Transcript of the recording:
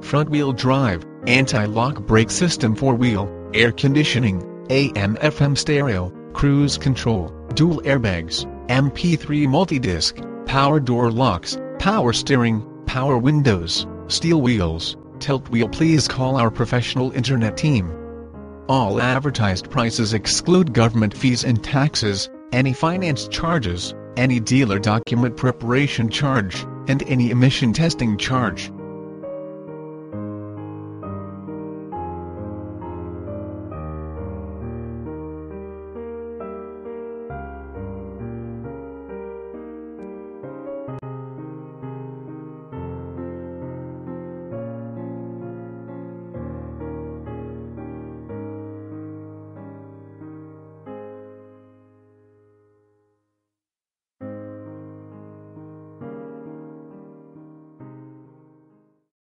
front-wheel drive, anti-lock brake system 4-wheel, air conditioning, AM/FM stereo, cruise control, dual airbags, MP3 multi-disc, power door locks, power steering, power windows, steel wheels, tilt wheel. Please call our professional internet team. All advertised prices exclude government fees and taxes, any finance charges, any dealer document preparation charge, and any emission testing charge.